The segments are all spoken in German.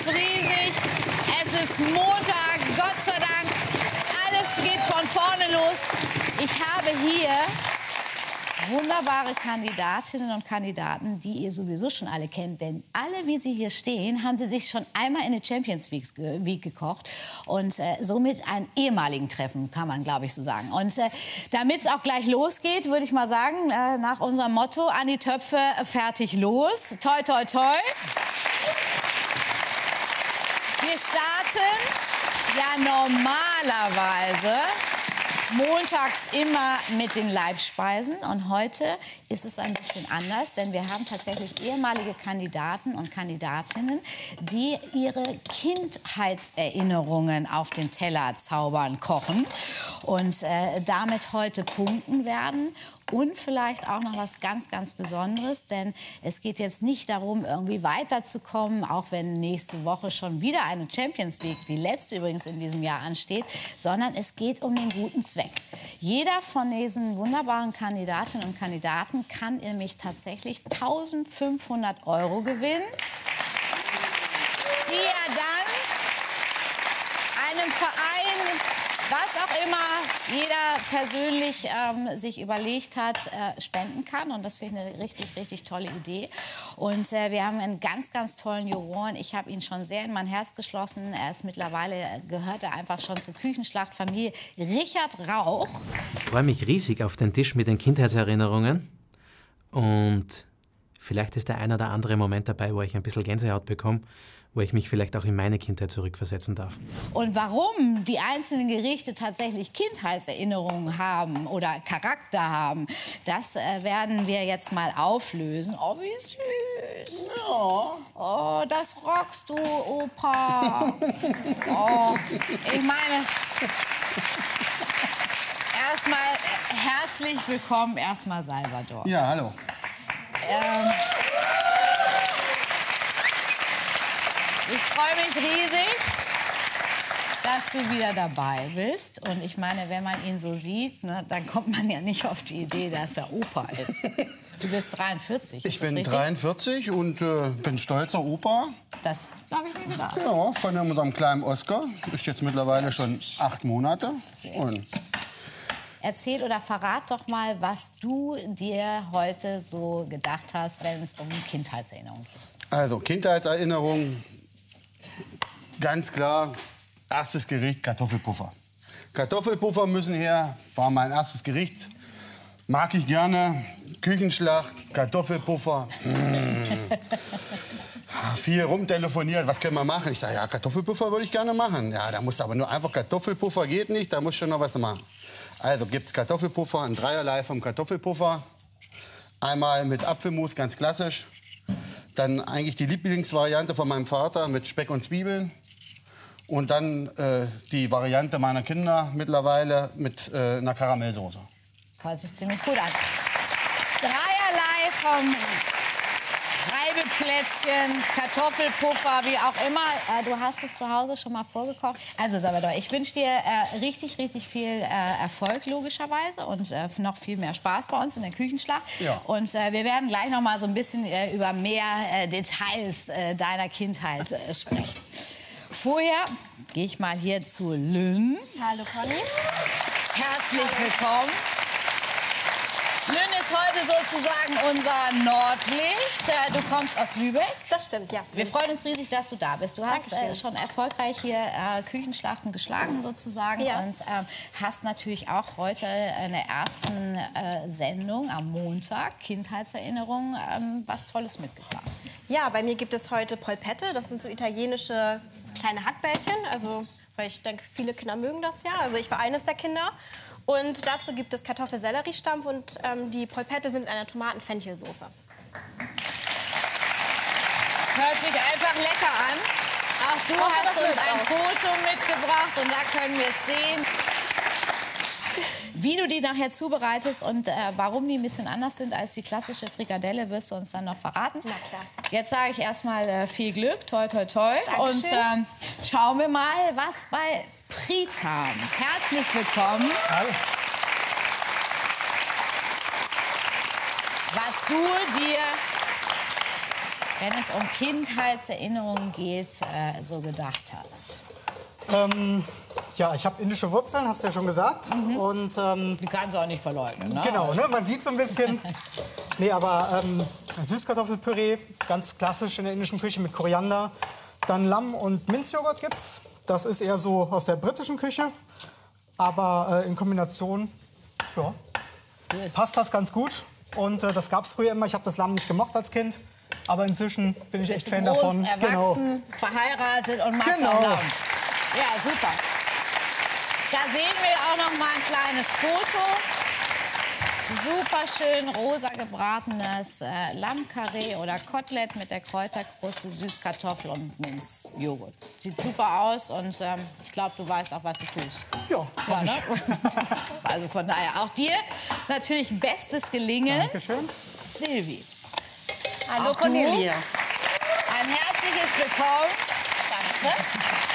ist riesig. Es ist Montag, Gott sei Dank. Alles geht von vorne los. Ich habe hier wunderbare Kandidatinnen und Kandidaten, die ihr sowieso schon alle kennt. Denn alle, wie sie hier stehen, haben sie sich schon einmal in der Champions League gekocht. Und somit einen ehemaligen Treffen, kann man, glaube ich, so sagen. Und damit es auch gleich losgeht, würde ich mal sagen, nach unserem Motto, an die Töpfe, fertig, los. Toi, toi, toi. Wir starten ja normalerweise montags immer mit den Leibspeisen. Und heute ist es ein bisschen anders, denn wir haben tatsächlich ehemalige Kandidaten und Kandidatinnen, die ihre Kindheitserinnerungen auf den Teller zaubern, kochen und damit heute punkten werden. Und vielleicht auch noch was ganz, ganz Besonderes, denn es geht jetzt nicht darum, irgendwie weiterzukommen, auch wenn nächste Woche schon wieder eine Champions League, die letzte übrigens in diesem Jahr, ansteht, sondern es geht um den guten Zweck. Jeder von diesen wunderbaren Kandidatinnen und Kandidaten kann nämlich tatsächlich 1.500 € gewinnen, die er dann einem Verein, was auch immer jeder persönlich sich überlegt hat, spenden kann. Und das finde ich eine richtig, richtig tolle Idee. Und wir haben einen ganz, ganz tollen Juroren. Ich habe ihn schon sehr in mein Herz geschlossen. Er ist mittlerweile, gehört er einfach schon zur Küchenschlachtfamilie. Richard Rauch. Ich freue mich riesig auf den Tisch mit den Kindheitserinnerungen. Und vielleicht ist der ein oder andere Moment dabei, wo ich ein bisschen Gänsehaut bekomme, wo ich mich vielleicht auch in meine Kindheit zurückversetzen darf. Und warum die einzelnen Gerichte tatsächlich Kindheitserinnerungen haben oder Charakter haben, das werden wir jetzt mal auflösen. Oh, wie süß. Oh, das rockst du, Opa. Oh, ich meine, erstmal herzlich willkommen, erstmal Salvador. Ja, hallo. Ich freue mich riesig, dass du wieder dabei bist. Und ich meine, wenn man ihn so sieht, ne, dann kommt man ja nicht auf die Idee, dass er Opa ist. Du bist 43, Ich bin 43 und bin stolzer Opa. Das glaube ich mir gedacht. Ja, von unserem kleinen Oscar. Ist jetzt mittlerweile schon 8 Monate. Und erzähl oder verrat doch mal, was du dir heute so gedacht hast, wenn es um Kindheitserinnerungen geht. also, Kindheitserinnerungen. Ganz klar, erstes Gericht, Kartoffelpuffer. Kartoffelpuffer müssen her, war mein erstes Gericht. Mag ich gerne. Küchenschlacht, Kartoffelpuffer. Viel rumtelefoniert, was können wir machen? Ich sage, ja, Kartoffelpuffer würde ich gerne machen. Ja, da muss aber nur einfach Kartoffelpuffer, geht nicht, da muss schon noch was machen. Also gibt es Kartoffelpuffer, ein Dreierlei vom Kartoffelpuffer. Einmal mit Apfelmus, ganz klassisch. Dann eigentlich die Lieblingsvariante von meinem Vater mit Speck und Zwiebeln. Und dann die Variante meiner Kinder mittlerweile mit einer Karamellsoße. Hört sich ziemlich gut an. Dreierlei vom Reibeplätzchen, Kartoffelpuffer, wie auch immer. Du hast es zu Hause schon mal vorgekocht. Also Salvador, ich wünsche dir richtig, richtig viel Erfolg logischerweise und noch viel mehr Spaß bei uns in der Küchenschlacht. Ja. Und wir werden gleich noch mal so ein bisschen über mehr Details deiner Kindheit sprechen. Vorher gehe ich mal hier zu Lynn. Hallo Conny. Herzlich willkommen. Lynn ist heute sozusagen unser Nordlicht. Du kommst aus Lübeck. Das stimmt, ja. Wir freuen uns riesig, dass du da bist. Du hast Dankeschön. schon erfolgreich hier Küchenschlachten geschlagen sozusagen. Ja. Und hast natürlich auch heute in der ersten Sendung am Montag, Kindheitserinnerungen, was Tolles mitgebracht. Ja, bei mir gibt es heute Polpette. Das sind so italienische kleine Hackbällchen. Also, weil ich denke, viele Kinder mögen das ja. Also ich war eines der Kinder. Und dazu gibt es Kartoffel-Sellerie-Stampf und die Polpette sind in einer Tomaten-Fenchelsoße. Hört sich einfach lecker an. Auch du hast uns ein Foto mitgebracht und da können wir es sehen. Wie du die nachher zubereitest und warum die ein bisschen anders sind als die klassische Frikadelle, wirst du uns dann noch verraten. Na klar. Jetzt sage ich erstmal viel Glück, toi toi toi. Dankeschön. Und schauen wir mal, was bei Pritam. Herzlich willkommen. Hallo. Was du dir wenn es um Kindheitserinnerungen geht, so gedacht hast? Ja, ich habe indische Wurzeln, hast du ja schon gesagt. Und, Die kannst du auch nicht verleugnen, ne? genau, ne, man sieht so ein bisschen. Nee, aber Süßkartoffelpüree, ganz klassisch in der indischen Küche mit Koriander. Dann Lamm- und Minzjoghurt gibt's. Das ist eher so aus der britischen Küche. Aber in Kombination, ja, passt das ganz gut. Und das gab's früher immer. Ich habe das Lamm nicht gemocht als Kind. Aber inzwischen bin ich echt Fan groß, davon. erwachsen, verheiratet und magst auch Lamm. Ja, super. Da sehen wir auch noch mal ein kleines Foto. Super schön rosa gebratenes Lammkarree oder Kotelett mit der Kräuterkruste, Süßkartoffel und Minzjoghurt. Sieht super aus und ich glaube, du weißt auch, was du tust. Ja, Ja, ne? Also von daher auch dir natürlich bestes Gelingen. Dankeschön. Silvi, Hallo auch Cornelia. ein herzliches Willkommen. Danke.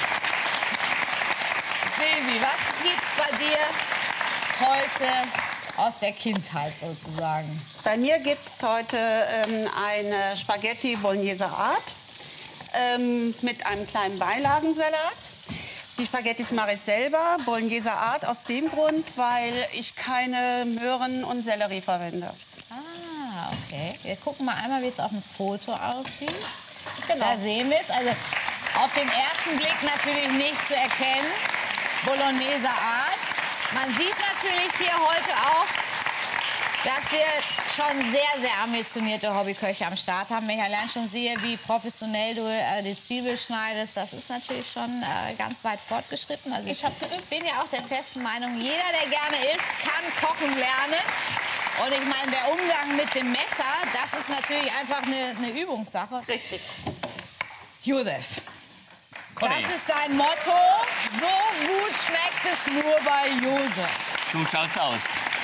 Silvi, was gibt's bei dir heute aus der Kindheit sozusagen? Bei mir gibt es heute eine Spaghetti Bolognese Art mit einem kleinen Beilagensalat. Die Spaghettis mache ich selber, Bolognese Art, aus dem Grund, weil ich keine Möhren und Sellerie verwende. Ah, okay. Wir gucken mal einmal, wie es auf dem Foto aussieht. Genau. Da sehen wir es. Also auf den ersten Blick natürlich nicht zu erkennen. Bolognese Art. Man sieht natürlich hier heute auch, dass wir schon sehr, sehr ambitionierte Hobbyköche am Start haben. Wenn ich allein schon sehe, wie professionell du die Zwiebel schneidest, das ist natürlich schon ganz weit fortgeschritten. Also ich bin ja auch der festen Meinung, jeder, der gerne isst, kann kochen lernen. Und ich meine, der Umgang mit dem Messer, das ist natürlich einfach eine Übungssache. Richtig. Josef, Conny, das ist dein Motto. So gut schmeckt es nur bei Josef. so schaut's aus.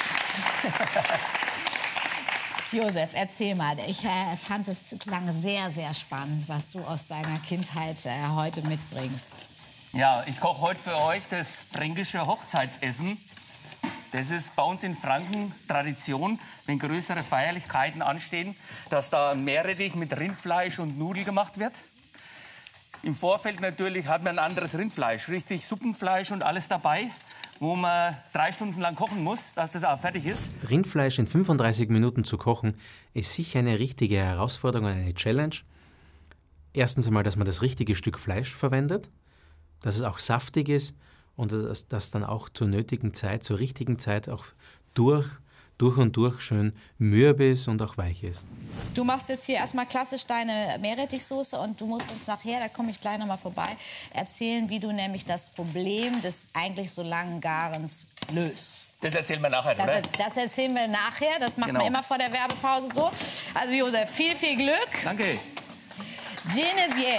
Josef, erzähl mal. Ich fand es klang sehr, sehr spannend, was du aus deiner Kindheit heute mitbringst. Ja, ich koche heute für euch das fränkische Hochzeitsessen. Das ist bei uns in Franken Tradition, wenn größere Feierlichkeiten anstehen, dass da ein Meerrettich mit Rindfleisch und Nudeln gemacht wird. Im Vorfeld natürlich hat man ein anderes Rindfleisch, richtig Suppenfleisch und alles dabei, wo man 3 Stunden lang kochen muss, dass das auch fertig ist. Rindfleisch in 35 Minuten zu kochen, ist sicher eine richtige Herausforderung, eine Challenge. Erstens einmal, dass man das richtige Stück Fleisch verwendet, dass es auch saftig ist und dass das dann auch zur nötigen Zeit, zur richtigen Zeit auch durch und durch schön mürbe ist und auch weich ist. Du machst jetzt hier erstmal klassisch deine Meerrettichsoße und du musst uns nachher, da komme ich gleich noch mal vorbei, erzählen, wie du nämlich das Problem des eigentlich so langen Garens löst. Das erzählen wir nachher, oder? Das erzählen wir nachher, das machen Genau. wir immer vor der Werbepause so. Also Josef, viel, viel Glück. Danke. Geneviève.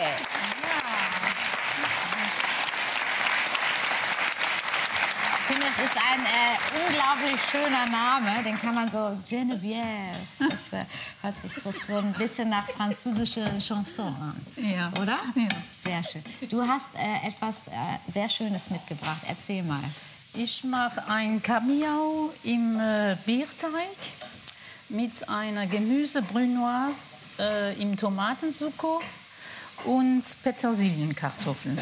Ich finde, es ist ein unglaublich schöner Name. Den kann man so Geneviève. Das hört sich so ein bisschen nach französische Chanson an. Ja. Oder? Ja. Sehr schön. Du hast etwas sehr Schönes mitgebracht. Erzähl mal. Ich mache ein Kabeljau im Bierteig mit einer Gemüse-Brunoise im Tomatensucco und Petersilienkartoffeln.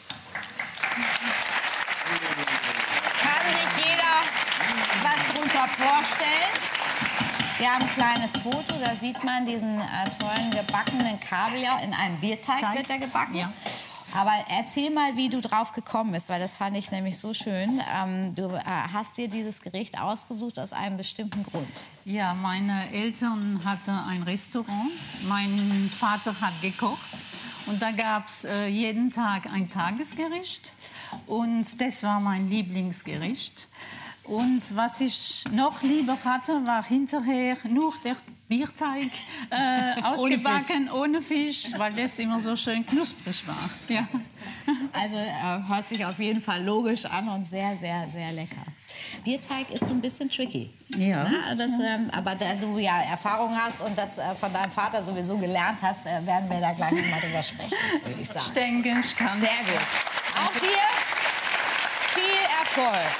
Kann sich jeder was drunter vorstellen? Wir haben ein kleines Foto, da sieht man diesen tollen gebackenen Kabeljau. In einem Bierteig wird er gebacken. Ja. Aber erzähl mal, wie du drauf gekommen bist, weil das fand ich nämlich so schön. Du hast dir dieses Gericht ausgesucht aus einem bestimmten Grund. Ja, meine Eltern hatten ein Restaurant. Mein Vater hat gekocht. Und da gab es jeden Tag ein Tagesgericht. Und das war mein Lieblingsgericht. Und was ich noch lieber hatte, war hinterher nur der Bierteig ausgebacken, ohne Fisch, weil das immer so schön knusprig war. Ja. Also hört sich auf jeden Fall logisch an und sehr, sehr, sehr lecker. Bierteig ist so ein bisschen tricky. Ja. Na, das, aber da du ja Erfahrung hast und das von deinem Vater sowieso gelernt hast, werden wir da gleich noch mal drüber sprechen, würde ich sagen. Ich denke, ich kann. Sehr gut. Auch dir viel Erfolg.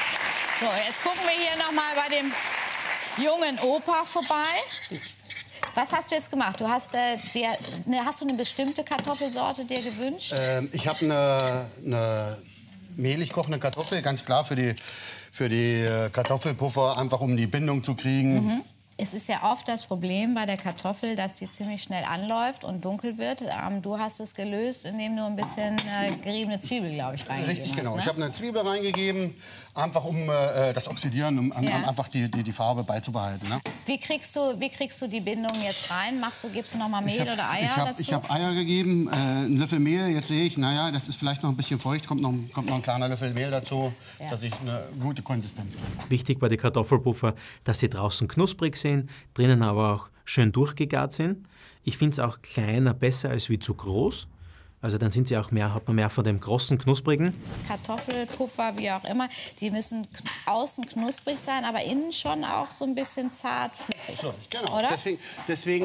So, jetzt gucken wir hier noch mal bei dem jungen Opa vorbei. Was hast du jetzt gemacht? Du hast, hast du eine bestimmte Kartoffelsorte dir gewünscht? Ich habe eine mehlig kochende Kartoffel, ganz klar für die Kartoffelpuffer, einfach um die Bindung zu kriegen. Es ist ja oft das Problem bei der Kartoffel, dass die ziemlich schnell anläuft und dunkel wird. Du hast es gelöst, indem du ein bisschen geriebene Zwiebel, glaube ich, reingegeben Richtig, genau. hast, ne? Ich habe eine Zwiebel reingegeben, einfach um das Oxidieren, um einfach die Farbe beizubehalten. Ne? Wie kriegst du die Bindung jetzt rein? Gibst du noch mal Mehl oder Eier dazu? Ich habe Eier gegeben, einen Löffel Mehl. Jetzt sehe ich, naja, das ist vielleicht noch ein bisschen feucht, kommt noch ein kleiner Löffel Mehl dazu, dass ich eine gute Konsistenz kriege. Wichtig bei den Kartoffelpuffer, dass sie draußen knusprig sind, drinnen aber auch schön durchgegart sind. Ich finde es auch kleiner besser als wie zu groß. Also dann sind sie auch hat man mehr von dem großen, knusprigen. Kartoffelpuffer, wie auch immer, die müssen außen knusprig sein, aber innen schon auch so ein bisschen zart, fluffig. Genau. Oder? Deswegen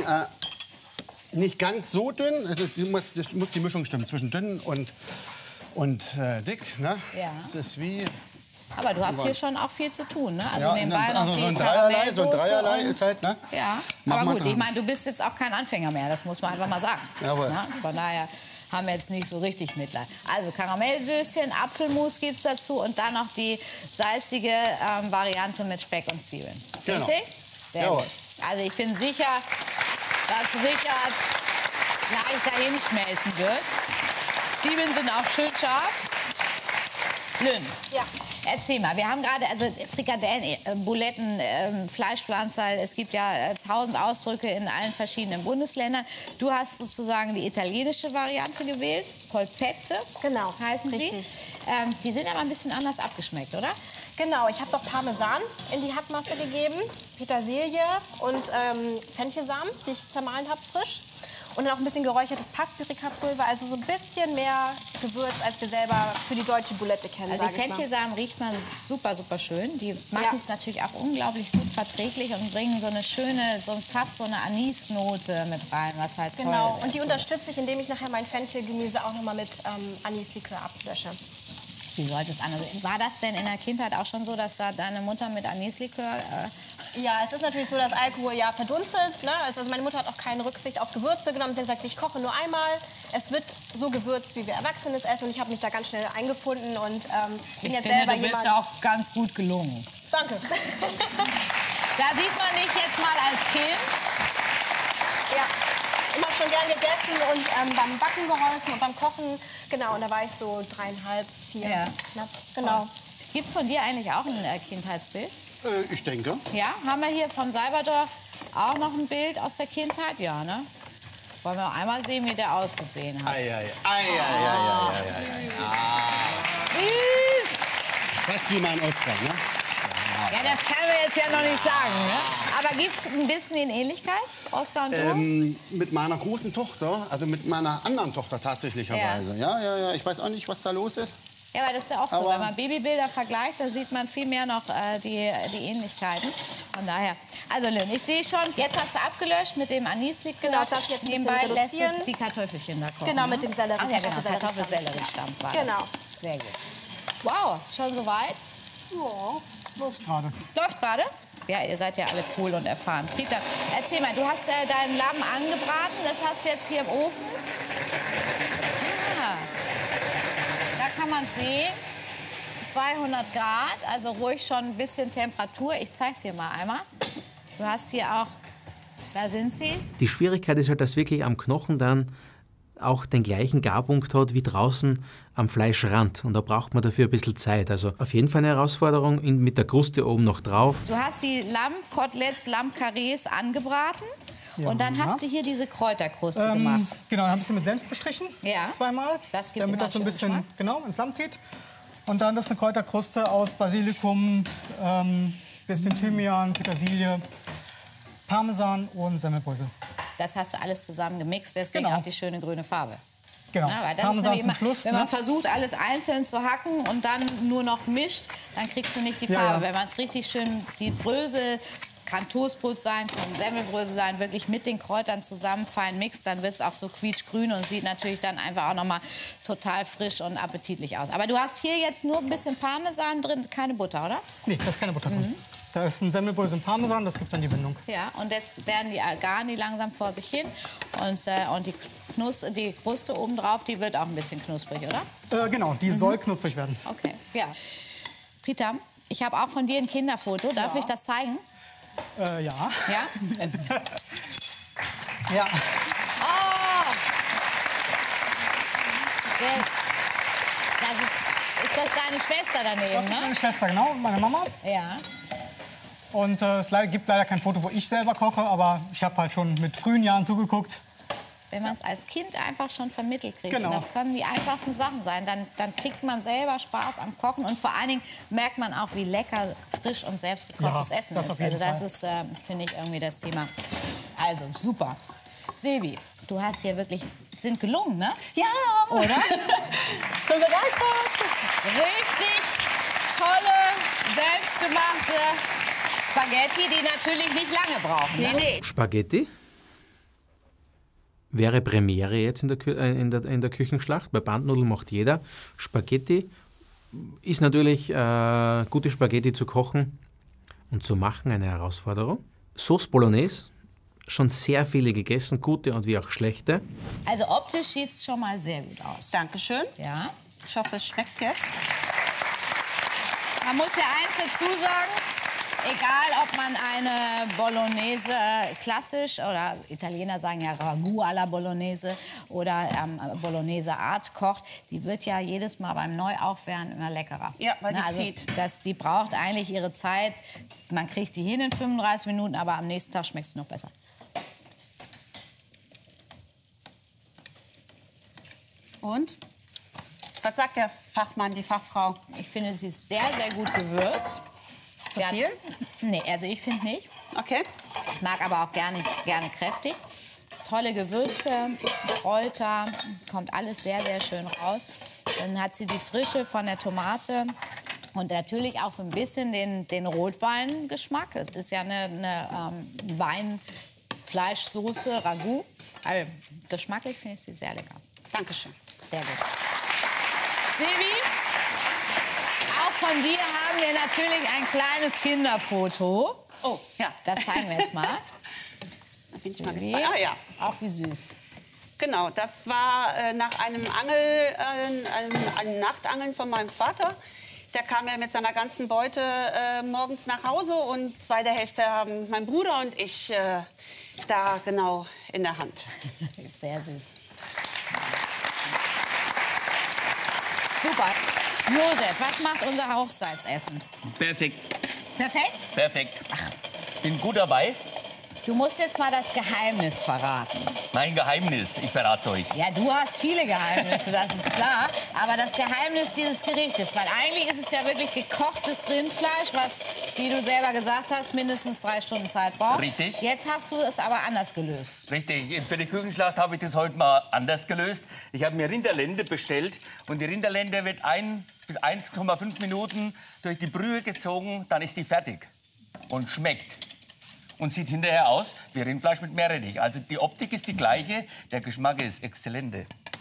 nicht ganz so dünn. Also muss die Mischung stimmen zwischen dünn und dick. Ne? Ja. Das ist wie... Aber du hast hier schon auch viel zu tun, ne? Also Ja, nebenbei noch so die ein Dreierlei Karamellsoße ist halt, ne? Ja, Mach aber mal gut, dran. ich meine, du bist jetzt auch kein Anfänger mehr, das muss man einfach mal sagen. Jawohl. Na, von daher haben wir jetzt nicht so richtig Mitleid. Also Karamellsößchen, Apfelmus gibt's dazu und dann noch die salzige Variante mit Speck und Zwiebeln. Genau. Richtig? Sehr Jawohl. gut. Also ich bin sicher, dass Richard gleich dahin schmelzen wird. Zwiebeln sind auch schön scharf. Lynn, Ja. erzähl mal, wir haben gerade, also Frikadellen, Buletten, Fleischpflanzerl, es gibt ja 1000 Ausdrücke in allen verschiedenen Bundesländern. Du hast sozusagen die italienische Variante gewählt, Polpette Genau, heißen richtig. sie. Die sind aber ein bisschen anders abgeschmeckt, oder? Genau, ich habe noch Parmesan in die Hackmasse gegeben, Petersilie und Fenchelsamen, die ich zermahlen habe, frisch. Und dann auch ein bisschen geräuchertes Paprikapulver, also so ein bisschen mehr Gewürz, als wir selber für die deutsche Bulette kennen, Also die sag ich mal. Fenchelsamen riecht man super, super schön. Die machen es natürlich auch unglaublich gut verträglich und bringen so eine schöne, fast so eine Anisnote mit rein, was halt toll Genau, ist. und die unterstütze ich, indem ich nachher mein Fenchelgemüse auch noch mal mit Anislikör ablösche. Wie sollte es anders sein? War das denn in der Kindheit auch schon so, dass da deine Mutter mit Anislikör... Ja, es ist natürlich so, dass Alkohol ja verdunstet. Ne? Also meine Mutter hat auch keine Rücksicht auf Gewürze genommen. Sie hat gesagt, ich koche nur einmal. Es wird so gewürzt, wie wir Erwachsene es essen. Und ich habe mich da ganz schnell eingefunden und bin jetzt selber du bist jemand... auch ganz gut gelungen. Danke. Da sieht man dich jetzt mal als Kind. Ja, ich habe schon gern gegessen und beim Backen geholfen und beim Kochen. Genau, und da war ich so 3,5, 4 Ja. knapp. Genau. Gibt es von dir eigentlich auch ein Kindheitsbild? Ich denke. Ja, haben wir hier vom Salvador auch noch ein Bild aus der Kindheit? Ja, ne? Wollen wir einmal sehen, wie der ausgesehen hat. Fast wie mein Oscar, ne? Ja, das können wir jetzt ja noch nicht sagen, ne? Aber gibt es ein bisschen in Ähnlichkeit, Oskar und du? Mit meiner großen Tochter, also mit meiner anderen Tochter tatsächlicherweise. Ja. Ich weiß auch nicht, was da los ist. Ja, aber das ist ja auch so, Aber- wenn man Babybilder vergleicht, da sieht man viel mehr noch die Ähnlichkeiten. Von daher, also Lynn, ich sehe schon, jetzt hast du abgelöscht mit dem Anislikör. Genau, darf ich jetzt ein bisschen Nebenbei lässt du reduzieren. die Kartoffelchen da kochen. Genau, ne? mit dem Sellerie. Ach ja, genau, Kartoffelsellerie-Stampf. Kartoffelsellerie-Stampf war das. Genau. Sehr gut. Wow, schon soweit? Ja, los gerade. Läuft gerade? Ja, ihr seid ja alle cool und erfahren. Peter, erzähl mal, du hast deinen Lamm angebraten, das hast du jetzt hier im Ofen. Ah, da kann man sehen. 200 Grad, also ruhig schon ein bisschen Temperatur. Ich zeig's dir mal einmal. Du hast hier auch, da sind sie. Die Schwierigkeit ist halt, dass wirklich am Knochen dann auch den gleichen Garpunkt hat wie draußen am Fleischrand. Und da braucht man dafür ein bisschen Zeit. Also auf jeden Fall eine Herausforderung mit der Kruste oben noch drauf. Du hast die Lammkoteletts, Lammkarrees angebraten. Ja. Und dann hast du hier diese Kräuterkruste gemacht. Genau, dann ein bisschen mit Senf bestrichen. Ja. Zweimal. Das gibt damit immer das so ein schönen bisschen Geschmack. ins Lamm zieht. Und dann das eine Kräuterkruste aus Basilikum, bisschen Thymian, Petersilie, Parmesan und Semmelbrösel. Das hast du alles zusammen gemixt, deswegen Genau. auch die schöne grüne Farbe. Genau. Ja, weil das ist Parmesan nämlich zum immer, Schluss. wenn ne? man versucht, alles einzeln zu hacken und dann nur noch mischt, dann kriegst du nicht die Ja, Farbe. ja. Wenn man es richtig schön, die Brösel, kann Toastbrot sein, kann Semmelbrösel sein, wirklich mit den Kräutern zusammen fein mixt, dann wird es auch so quietschgrün und sieht natürlich dann einfach auch noch mal total frisch und appetitlich aus. Aber du hast hier jetzt nur ein bisschen Parmesan drin, keine Butter, oder? Nee, da ist keine Butter drin. Da ist ein Semmelbrösel im Parmesan, das gibt dann die Bindung. Ja, und jetzt werden die garen die langsam vor sich hin. Und die Kruste obendrauf, die wird auch ein bisschen knusprig, oder? Genau, die soll knusprig werden. Okay, ja. Rita, ich habe auch von dir ein Kinderfoto. Darf ich das zeigen? Ja. Ja? Ja. Oh! Ist das deine Schwester daneben, Das ist ne? meine Schwester, genau, und meine Mama. Ja. Und es gibt leider kein Foto, wo ich selber koche, aber ich habe halt schon mit frühen Jahren zugeguckt. Wenn man es als Kind einfach schon vermittelt kriegt, Genau. und das können die einfachsten Sachen sein, dann kriegt man selber Spaß am Kochen und vor allen Dingen merkt man auch, wie lecker, frisch und selbstgekochtes Ja, Essen das ist. auf jeden Also das ist, finde ich, irgendwie das Thema. Also, super. Silvi, du hast hier wirklich, sind gelungen, ne? Ja! Oder? Bin begeistert! Richtig tolle, selbstgemachte Spaghetti, die natürlich nicht lange brauchen. Ne? Nee. Spaghetti wäre Premiere jetzt in der Küchenschlacht. Bei Bandnudeln macht jeder. Spaghetti ist natürlich gute Spaghetti zu kochen und zu machen eine Herausforderung. Sauce Bolognese, schon sehr viele gegessen, gute und wie auch schlechte. Also optisch sieht es schon mal sehr gut aus. Dankeschön. Ja. Ich hoffe, es schmeckt jetzt. Man muss ja eins dazu sagen, egal ob man eine Bolognese klassisch oder Italiener sagen ja Ragout alla Bolognese oder Bolognese Art kocht, die wird ja jedes Mal beim Neuaufwärmen immer leckerer. Ja, weil die also zieht. die braucht eigentlich ihre Zeit. Man kriegt die hin in 35 Minuten, aber am nächsten Tag schmeckt es noch besser. Und? Was sagt der Fachmann, die Fachfrau? Ich finde, sie ist sehr, sehr gut gewürzt. Zu viel? Nee, also ich finde nicht. Okay. Ich mag aber auch gerne kräftig. Tolle Gewürze, Kräuter, kommt alles sehr, sehr schön raus. Dann hat sie die Frische von der Tomate und natürlich auch so ein bisschen den Rotweingeschmack. Es ist ja eine Weinfleischsoße, Ragout. Also geschmacklich finde ich sie sehr lecker. Dankeschön. Sehr gut. Silvi, auch von dir haben wir natürlich ein kleines Kinderfoto. Oh, ja. Das zeigen wir jetzt mal. Da bin ich mal Silvi, gespannt. Ah, ja. auch wie süß. Genau, das war nach einem einem Nachtangeln von meinem Vater. Der kam ja mit seiner ganzen Beute morgens nach Hause und 2 der Hechte haben mein Bruder und ich da genau in der Hand. Sehr süß. Super. Josef, was macht unser Hochzeitsessen? Perfekt, Perfekt? perfekt. Bin gut dabei. Du musst jetzt mal das Geheimnis verraten. Mein Geheimnis, ich verrate euch. Ja, du hast viele Geheimnisse, das ist klar. Aber das Geheimnis dieses Gerichtes, weil eigentlich ist es ja wirklich gekochtes Rindfleisch, was, wie du selber gesagt hast, mindestens 3 Stunden Zeit braucht. Richtig. Jetzt hast du es aber anders gelöst. Richtig, für die Küchenschlacht habe ich das heute mal anders gelöst. Ich habe mir Rinderlende bestellt und die Rinderlende wird 1 bis 1,5 Minuten durch die Brühe gezogen, dann ist die fertig und schmeckt. Und sieht hinterher aus wie Rindfleisch mit Meerrettich. Also die Optik ist die gleiche, der Geschmack ist exzellente.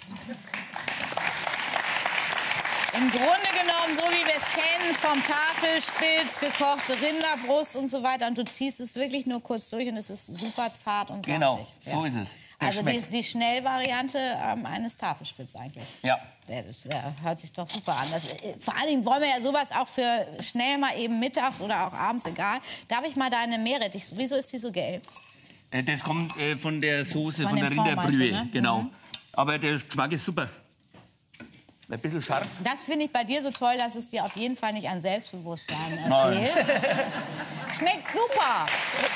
Im Grunde genommen, so wie wir es kennen, vom Tafelspitz, gekochte Rinderbrust und so weiter. Und du ziehst es wirklich nur kurz durch und es ist super zart und saftig. Genau, so ist es. Der Also schmeckt. die Schnellvariante eines Tafelspitz eigentlich. Ja. Der hört sich doch super an. Vor allen Dingen wollen wir ja sowas auch für schnell mal eben mittags oder auch abends, egal. Darf ich mal deine Meerrettich, wieso ist die so gelb? Das kommt von der Soße, Von von der dem Fond, Rinderbrühe. meinst du, ne? Genau. Mhm. Aber der Geschmack ist super. Ein bisschen scharf. Das finde ich bei dir so toll, dass es dir auf jeden Fall nicht an Selbstbewusstsein Nein. fehlt. Schmeckt super.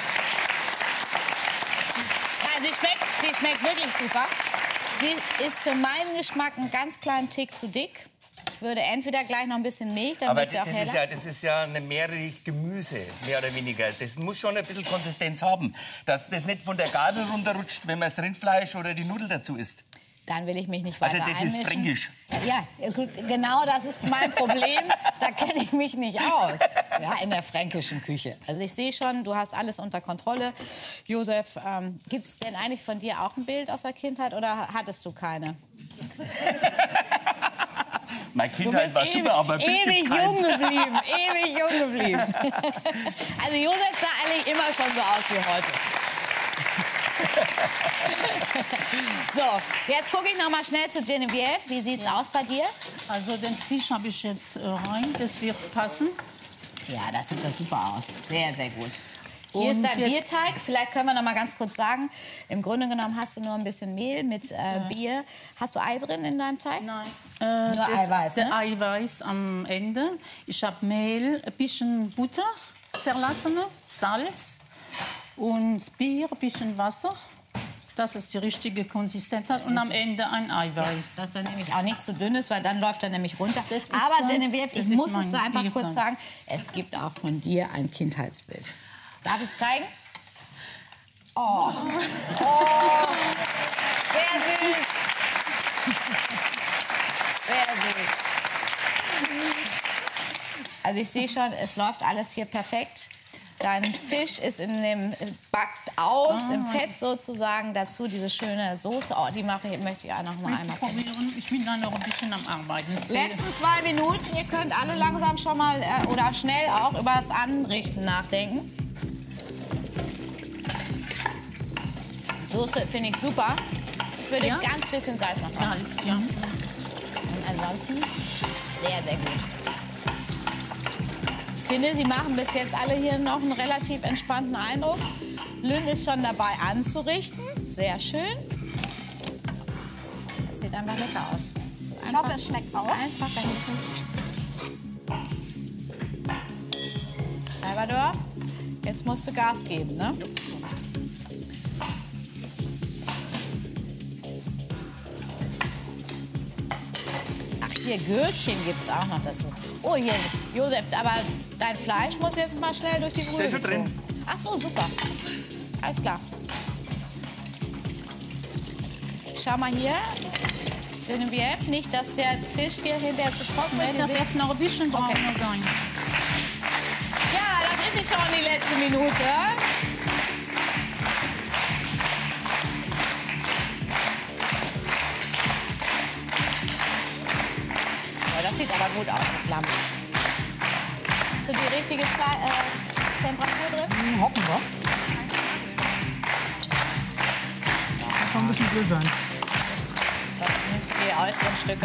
Nein, sie schmeckt wirklich super. Sie ist für meinen Geschmack einen ganz kleinen Tick zu dick. Ich würde entweder gleich noch ein bisschen Milch, dann Aber wird sie auch heller. das ist ja eine Meerrettich-Gemüse, mehr oder weniger. Das muss schon ein bisschen Konsistenz haben. Dass das nicht von der Gabel runterrutscht, wenn man das Rindfleisch oder die Nudel dazu isst. Dann will ich mich nicht Also weiter das ist einmischen. fränkisch. Ja, gut, genau das ist mein Problem. Da kenne ich mich nicht aus. Ja, in der fränkischen Küche. Also ich sehe schon, du hast alles unter Kontrolle. Josef, gibt es denn eigentlich von dir auch ein Bild aus der Kindheit oder hattest du keine? Meine Kindheit war super, aber bitte ewig keins. jung geblieben, ewig jung geblieben. Also Josef sah eigentlich immer schon so aus wie heute. So, jetzt gucke ich noch mal schnell zu Geneviève. Wie sieht's aus bei dir? Also den Fisch habe ich jetzt rein, das wird passen. Ja, das sieht doch super aus. Sehr, sehr gut. Hier ist Und dein jetzt- Bierteig. Vielleicht können wir noch mal ganz kurz sagen, im Grunde genommen hast du nur ein bisschen Mehl mit Bier. Hast du Ei drin in deinem Teig? Nein. Nur Eiweiß, Der ne? Eiweiß am Ende. Ich habe Mehl, ein bisschen Butter, zerlassene, Salz und Bier, ein bisschen Wasser. Das ist die richtige Konsistenz. Und am Ende ein Eiweiß. Dass er nämlich auch nicht zu dünn ist, weil dann läuft er nämlich runter. Das ist Aber so- Geneviève, ich das muss ist es mein einfach Bierteig. kurz sagen, es gibt auch von dir ein Kindheitsbild. Darf ich es zeigen? Oh. Oh. Sehr süß. Sehr süß. Also ich sehe schon, es läuft alles hier perfekt. Dein Fisch ist in dem backt aus, im Fett sozusagen. Dazu diese schöne Soße. Oh, die möchte ich auch noch mal einmal probieren. Probieren. Ich bin da noch ein bisschen am Arbeiten. Letzten 2 Minuten. Ihr könnt alle langsam schon mal oder schnell auch über das Anrichten nachdenken. Soße finde ich super. Ich würde Ja? ein ganz bisschen Salz noch machen. Salz, ja. Und ansonsten sehr, sehr gut. Ich finde, Sie machen bis jetzt alle hier noch einen relativ entspannten Eindruck. Lynn ist schon dabei anzurichten. Sehr schön. Das sieht einfach lecker aus. Ich hoffe, es schmeckt auch. Einfach erhitzen. Salvador, jetzt musst du Gas geben, ne? Ach, hier Gürkchen gibt es auch noch dazu. Oh, hier, Josef, aber dein Fleisch muss jetzt mal schnell durch die Brühe ist schon drin. gezogen. Ach so, super. Alles klar. Schau mal hier. Geneviève, nicht, dass der Fisch dir hinterher zu trocken wird. Nee, das darf noch ein bisschen brauner sein. Ja, das ist schon die letzte Minute. Ja, das sieht aber gut aus, das Lamm. Hast du die richtige Temperatur drin? Hoffen wir. Das kann ein bisschen blöd sein. Das nimmst du die äußeren Stücke.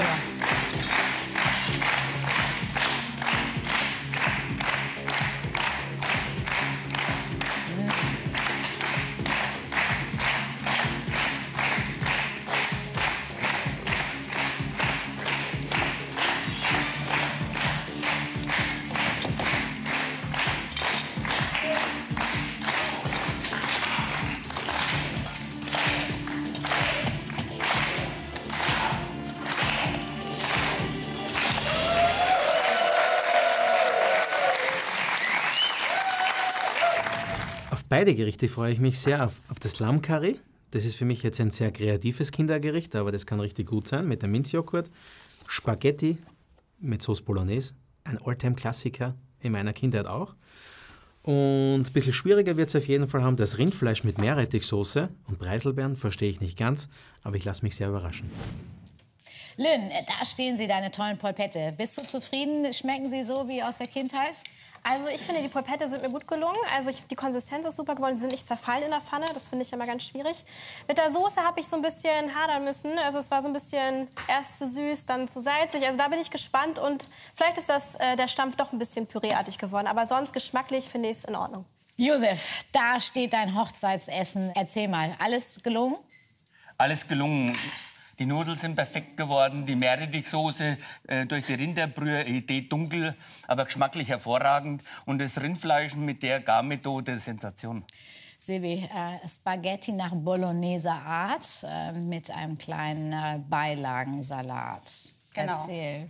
Auf beide Gerichte freue ich mich sehr. Auf das Lammkarri. Das ist für mich jetzt ein sehr kreatives Kindergericht, aber das kann richtig gut sein mit dem Minzjoghurt. Spaghetti mit Sauce Bolognese, ein Alltime-Klassiker in meiner Kindheit auch. Und ein bisschen schwieriger wird es auf jeden Fall haben, das Rindfleisch mit Meerrettichsoße und Preiselbeeren, verstehe ich nicht ganz, aber ich lasse mich sehr überraschen. Lynn, da stehen sie, deine tollen Polpette. Bist du zufrieden? Schmecken sie so wie aus der Kindheit? Also ich finde, die Polpette sind mir gut gelungen. Also die Konsistenz ist super geworden. Die sind nicht zerfallen in der Pfanne. Das finde ich immer ganz schwierig. Mit der Soße habe ich so ein bisschen hadern müssen. Also es war so ein bisschen erst zu süß, dann zu salzig. Also da bin ich gespannt. Und vielleicht ist der Stampf doch ein bisschen püreartig geworden. Aber sonst geschmacklich finde ich es in Ordnung. Josef, da steht dein Hochzeitsessen. Erzähl mal, alles gelungen? Alles gelungen. Die Nudeln sind perfekt geworden, die Meerrettichsoße durch die Rinderbrühe, Idee dunkel, aber geschmacklich hervorragend. Und das Rindfleisch mit der Garmethode, Sensation. Silvi, Spaghetti nach Bolognese Art mit einem kleinen Beilagensalat. Genau. Erzähl.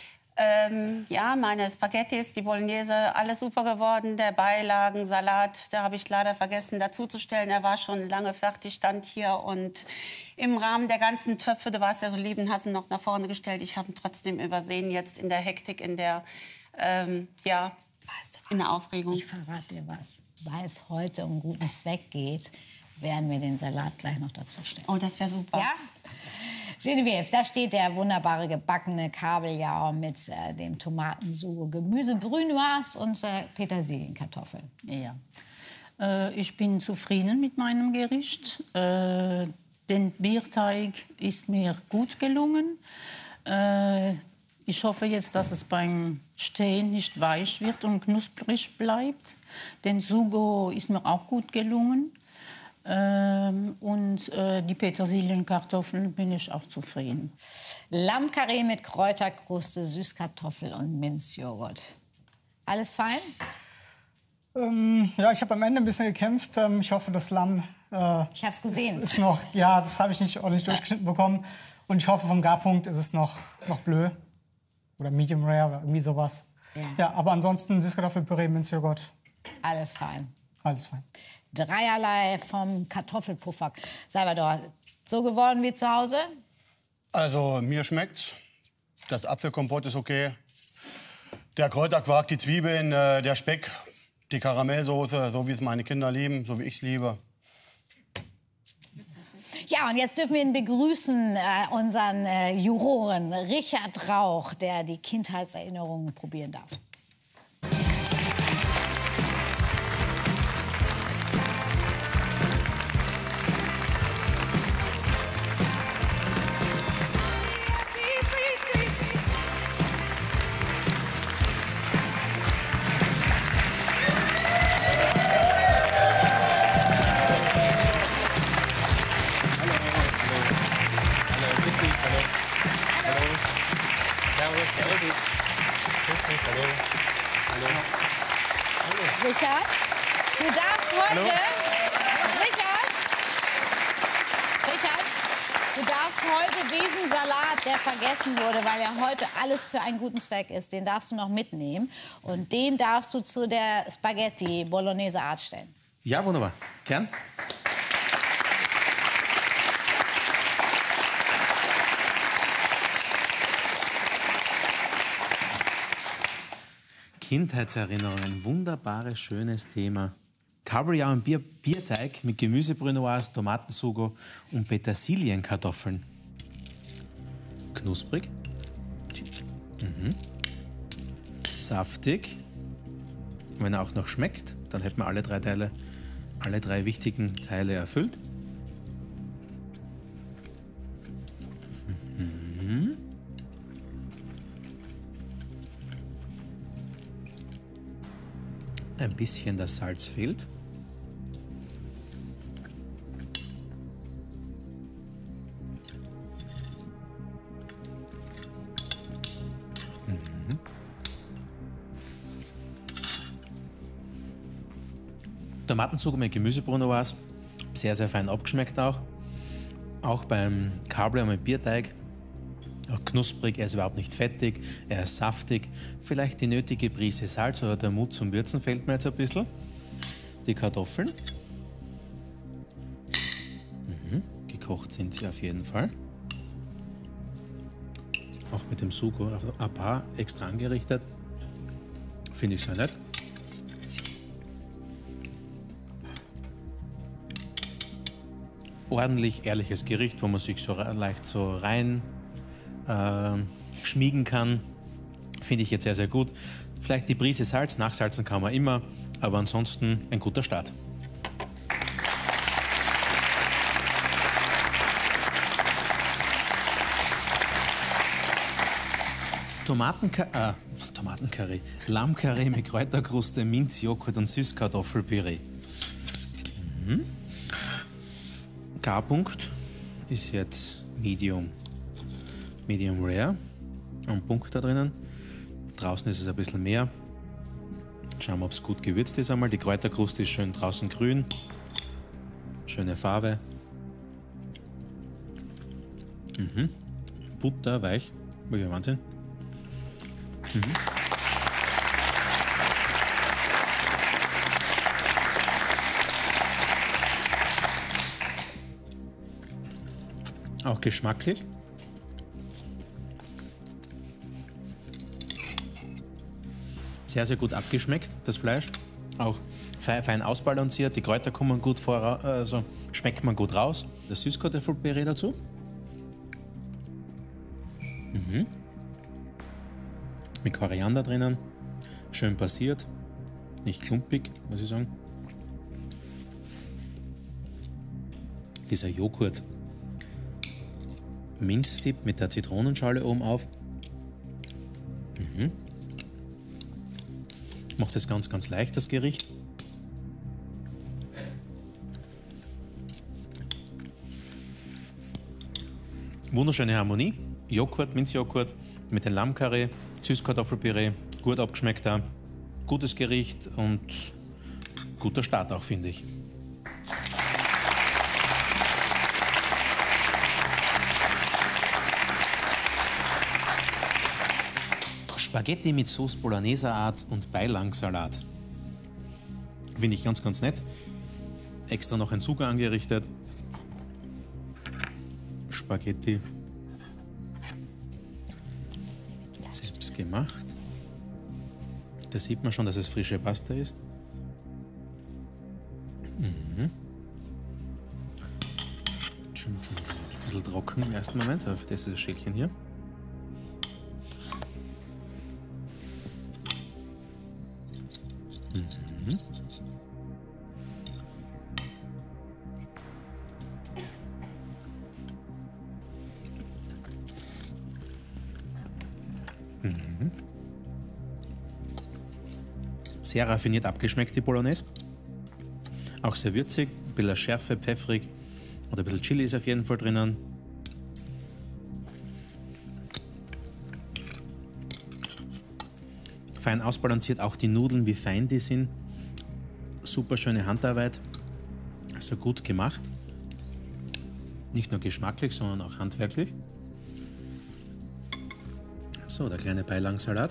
Ja, meine Spaghettis, die Bolognese, alles super geworden. Der Beilagensalat, da habe ich leider vergessen dazuzustellen. Er war schon lange fertig, stand hier. Und im Rahmen der ganzen Töpfe, du warst ja so lieb und hast ihn noch nach vorne gestellt. Ich habe ihn trotzdem übersehen, jetzt in der Hektik, in der, ja, Weißt du was? in der Aufregung. Ich verrate dir was. Weil es heute um guten Zweck geht, werden wir den Salat gleich noch dazu stellen. Oh, das wäre super. Ja? Geneviève, da steht der wunderbare gebackene Kabeljau mit dem Tomatensugo, Gemüse, Brunoise und Petersilienkartoffeln. Ja. Ich bin zufrieden mit meinem Gericht. Den Bierteig ist mir gut gelungen. Ich hoffe jetzt, dass es beim Stehen nicht weich wird und knusprig bleibt. Den Sugo ist mir auch gut gelungen. Und die Petersilienkartoffeln bin ich auch zufrieden. Lammkarree mit Kräuterkruste, Süßkartoffel und Minzjoghurt. Alles fein? Ja, ich habe am Ende ein bisschen gekämpft. Ich hoffe, das Lamm ich habe es gesehen. ist noch, ja, das habe ich nicht ordentlich durchgeschnitten bekommen. Und ich hoffe, vom Garpunkt ist es noch bleu oder medium rare oder irgendwie sowas. Ja, aber ansonsten Süßkartoffelpüree, Minzjoghurt. Alles fein. Alles fein. Dreierlei vom Kartoffelpuffer. Salvador, so geworden wie zu Hause? Also mir schmeckt's. Das Apfelkompott ist okay. Der Kräuterquark, die Zwiebeln, der Speck, die Karamellsoße, so wie es meine Kinder lieben, so wie ich es liebe. Ja, und jetzt dürfen wir ihn begrüßen, unseren Juroren Richard Rauch, der die Kindheitserinnerungen probieren darf. Richard, du darfst heute... Richard, du darfst heute diesen Salat, der vergessen wurde, weil ja heute alles für einen guten Zweck ist, den darfst du noch mitnehmen. Und den darfst du zu der Spaghetti Bolognese Art stellen. Ja, wunderbar. Gern. Kindheitserinnerungen, wunderbares, schönes Thema. Kabeljau und Bierteig mit Gemüsebrunoise, Tomatensugo und Petersilienkartoffeln. Knusprig. Saftig. Wenn er auch noch schmeckt, dann hätten wir alle drei wichtigen Teile erfüllt. Ein bisschen das Salz fehlt. Tomatensugo mit Gemüsebrunoise, sehr, sehr fein abgeschmeckt auch. Auch beim Kabeljau mit Bierteig. Auch knusprig, er ist überhaupt nicht fettig, er ist saftig. Vielleicht die nötige Prise Salz oder der Mut zum Würzen fehlt mir jetzt ein bisschen. Die Kartoffeln. Gekocht sind sie auf jeden Fall. Auch mit dem Sugo ein paar extra angerichtet. Finde ich sehr nett. Ordentlich ehrliches Gericht, wo man sich so leicht so rein schmiegen kann. Finde ich jetzt sehr, sehr gut. Vielleicht die Prise Salz, nachsalzen kann man immer, aber ansonsten ein guter Start. Tomatenkarree, Lammkarree mit Kräuterkruste, Minzjoghurt und Süßkartoffelpüree. Garpunkt ist jetzt medium rare. Ein Punkt da drinnen. Draußen ist es ein bisschen mehr. Schauen wir, ob es gut gewürzt ist einmal. Die Kräuterkruste ist schön draußen grün. Schöne Farbe. Butter, weich. Wirklich Wahnsinn. Auch geschmacklich. Sehr, sehr gut abgeschmeckt, das Fleisch. Auch fein ausbalanciert, die Kräuter kommen gut vor, also schmeckt man gut raus. Das Süßkartoffelpüree dazu. Mit Koriander drinnen. Schön passiert. Nicht klumpig, muss ich sagen. Dieser Joghurt. Minztip mit der Zitronenschale oben auf. Macht das ganz, ganz leicht, das Gericht. Wunderschöne Harmonie. Joghurt, Minzjoghurt mit dem Lammkarree, Süßkartoffelpüree, gut abgeschmeckter, gutes Gericht und guter Start auch, finde ich. Spaghetti mit Sauce Bolognese Art und Beilangsalat. Finde ich ganz, ganz nett. Extra noch ein Zucker angerichtet. Spaghetti. Selbst gemacht. Da sieht man schon, dass es frische Pasta ist. Schon ein bisschen trocken im ersten Moment, aber für das ist das Schälchen hier. Sehr raffiniert abgeschmeckt, die Bolognese. Auch sehr würzig, ein bisschen Schärfe, pfeffrig oder ein bisschen Chili ist auf jeden Fall drinnen. Fein ausbalanciert, auch die Nudeln, wie fein die sind. Super schöne Handarbeit, also gut gemacht. Nicht nur geschmacklich, sondern auch handwerklich. So, der kleine Beilangsalat.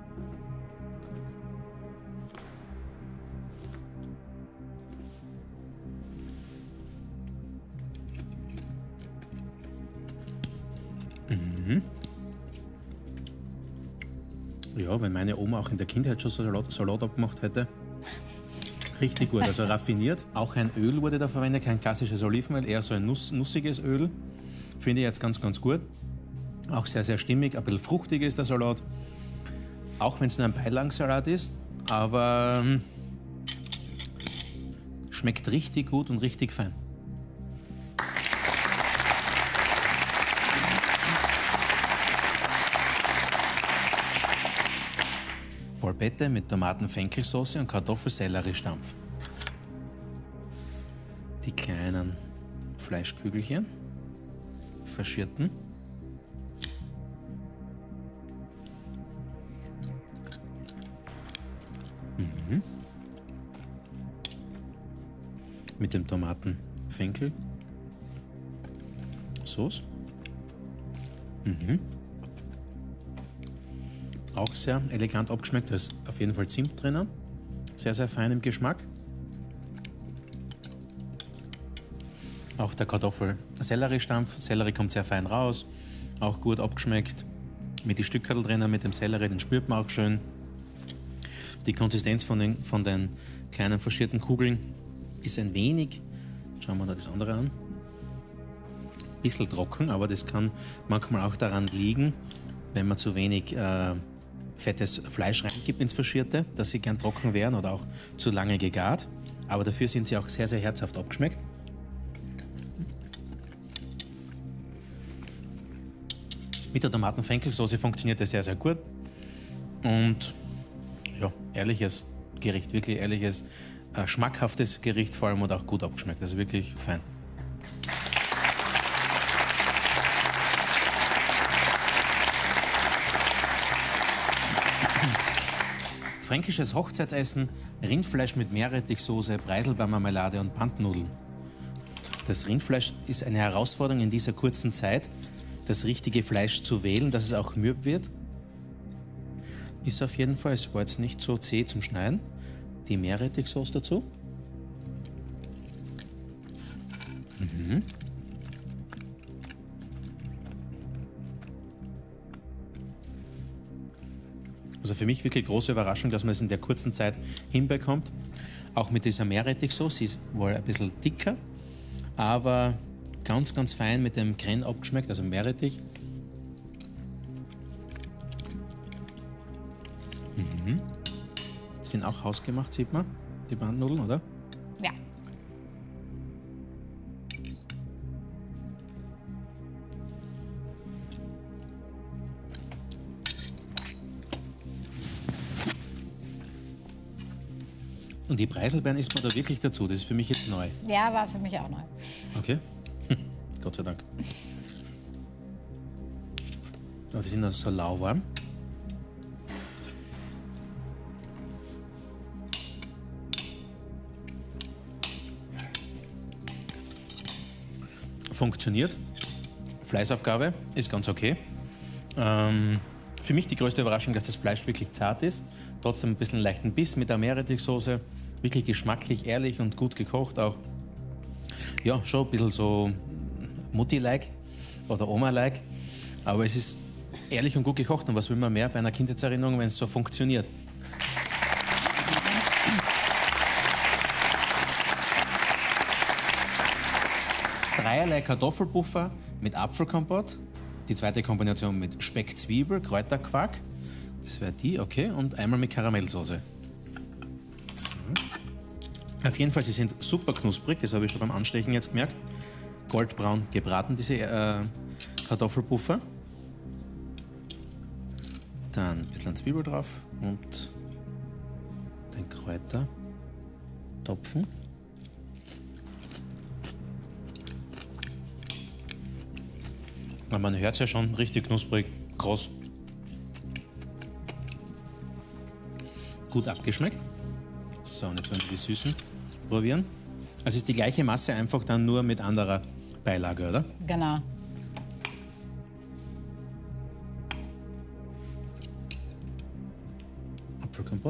Ja, wenn meine Oma auch in der Kindheit schon Salat abgemacht hätte. Richtig gut, also raffiniert. Auch ein Öl wurde da verwendet, kein klassisches Olivenöl, eher so ein nussiges Öl. Finde ich jetzt ganz, ganz gut. Auch sehr, sehr stimmig, ein bisschen fruchtig ist der Salat. Auch wenn es nur ein Beilangsalat ist, aber schmeckt richtig gut und richtig fein. Polpette mit Tomaten-Fenckelsoße und Kartoffel-Sellerie-Stampf. Die kleinen Fleischkügelchen, faschierten. Mit dem Tomaten-Fenkel-Sauce. Auch sehr elegant abgeschmeckt, da ist auf jeden Fall Zimt drinnen. Sehr, sehr fein im Geschmack. Auch der Kartoffel-Sellerie-Stampf. Sellerie kommt sehr fein raus. Auch gut abgeschmeckt. Mit den Stückerl drinnen, mit dem Sellerie, den spürt man auch schön. Die Konsistenz von den kleinen faschierten Kugeln ist ein wenig, schauen wir da das andere an, ein bisschen trocken, aber das kann manchmal auch daran liegen, wenn man zu wenig fettes Fleisch reingibt ins Faschierte, dass sie gern trocken wären oder auch zu lange gegart. Aber dafür sind sie auch sehr, sehr herzhaft abgeschmeckt. Mit der Tomaten-Fenckelsoße funktioniert das sehr, sehr gut. Und ja, ehrliches Gericht, wirklich ehrliches, schmackhaftes Gericht vor allem und auch gut abgeschmeckt. Also wirklich fein. Fränkisches Hochzeitsessen, Rindfleisch mit Meerrettichsoße, Preiselbeermarmelade und Bandnudeln. Das Rindfleisch ist eine Herausforderung in dieser kurzen Zeit, das richtige Fleisch zu wählen, dass es auch mürb wird. Ist auf jeden Fall, es war jetzt nicht so zäh zum Schneiden. Die Meerrettichsoße dazu. Also für mich wirklich große Überraschung, dass man es in der kurzen Zeit hinbekommt. Auch mit dieser Meerrettichsoße, sie ist wohl ein bisschen dicker, aber ganz, ganz fein mit dem Crème abgeschmeckt, also Meerrettich. Das sind auch hausgemacht, sieht man, die Bandnudeln, oder? Ja. Und die Preiselbeeren isst man da wirklich dazu. Das ist für mich jetzt neu. Ja, war für mich auch neu. Okay. Gott sei Dank. Oh, die sind also so lauwarm. Funktioniert. Fleißaufgabe ist ganz okay. Für mich die größte Überraschung, dass das Fleisch wirklich zart ist. Trotzdem ein bisschen leichten Biss mit der Meerrettichsoße. Wirklich geschmacklich, ehrlich und gut gekocht auch. Ja, schon ein bisschen so Mutti-like oder Oma-like. Aber es ist ehrlich und gut gekocht. Und was will man mehr bei einer Kindheitserinnerung, wenn es so funktioniert? Dreierlei Kartoffelpuffer mit Apfelkompott. Die zweite Kombination mit Speck, Zwiebel, Kräuterquark. Das wäre die, okay. Und einmal mit Karamellsoße. So. Auf jeden Fall, sie sind super knusprig. Das habe ich schon beim Anstechen jetzt gemerkt. Goldbraun gebraten, diese Kartoffelpuffer. Dann ein bisschen Zwiebel drauf und den Kräutertopfen. Man hört es ja schon, richtig knusprig, groß. Gut abgeschmeckt. So, und jetzt werden wir die Süßen probieren. Also ist die gleiche Masse, einfach dann nur mit anderer Beilage, oder? Genau. Apfelkompott.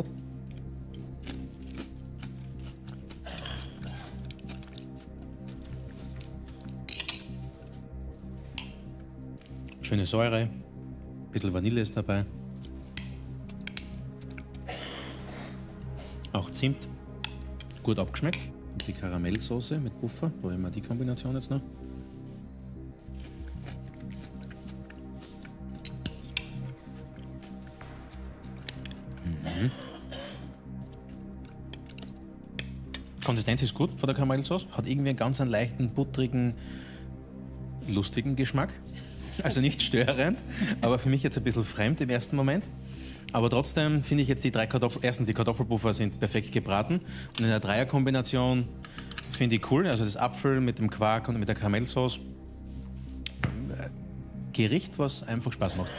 Schöne Säure, ein bisschen Vanille ist dabei. Auch Zimt, gut abgeschmeckt. Und die Karamellsoße mit Puffer, probieren wir die Kombination jetzt noch. Konsistenz ist gut von der Karamellsoße, hat irgendwie einen ganz leichten, buttrigen, lustigen Geschmack. Also nicht störend, aber für mich jetzt ein bisschen fremd im ersten Moment. Aber trotzdem finde ich jetzt die erstens die Kartoffelpuffer sind perfekt gebraten und in der Dreierkombination finde ich cool. Also das Apfel mit dem Quark und mit der Karamellsauce. Gericht, was einfach Spaß macht.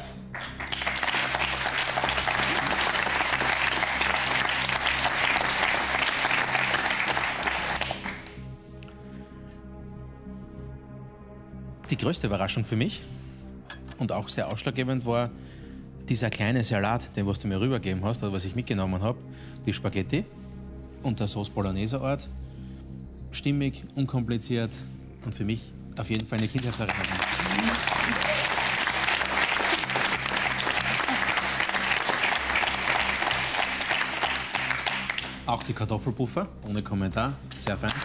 Die größte Überraschung für mich und auch sehr ausschlaggebend war dieser kleine Salat, den was du mir rübergegeben hast, oder was ich mitgenommen habe, die Spaghetti und der Sauce Bolognese Art. Stimmig, unkompliziert und für mich auf jeden Fall eine Kindheitserinnerung. Auch die Kartoffelpuffer, ohne Kommentar, sehr fein.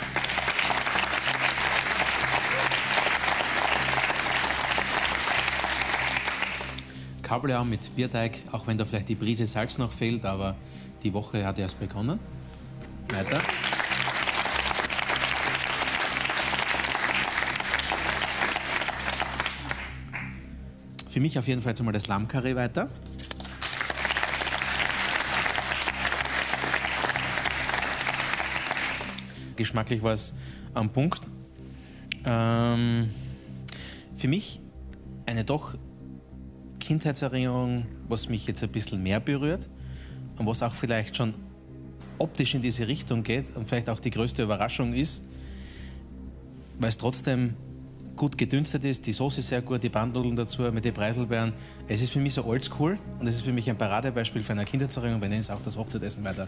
Kabeljau mit Bierteig, auch wenn da vielleicht die Prise Salz noch fehlt, aber die Woche hat erst begonnen. Weiter. Für mich auf jeden Fall jetzt einmal das Lammkarree weiter. Geschmacklich war es am Punkt. Für mich eine doch Kindheitserinnerung, was mich jetzt ein bisschen mehr berührt und was auch vielleicht schon optisch in diese Richtung geht und vielleicht auch die größte Überraschung ist, weil es trotzdem gut gedünstet ist, die Soße ist sehr gut, die Bandnudeln dazu mit den Preiselbeeren. Es ist für mich so oldschool und es ist für mich ein Paradebeispiel für eine Kindheitserinnerung, wir nennen es auch das Hochzeitsessen weiter.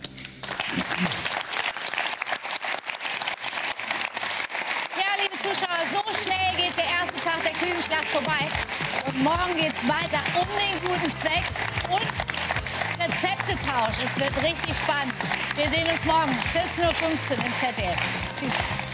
Ja, liebe Zuschauer, so schnell geht der erste Tag der Küchenschlacht vorbei. Und morgen geht's weiter um den guten Zweck und Rezeptetausch. Es wird richtig spannend. Wir sehen uns morgen 14:15 Uhr im ZDF. Tschüss.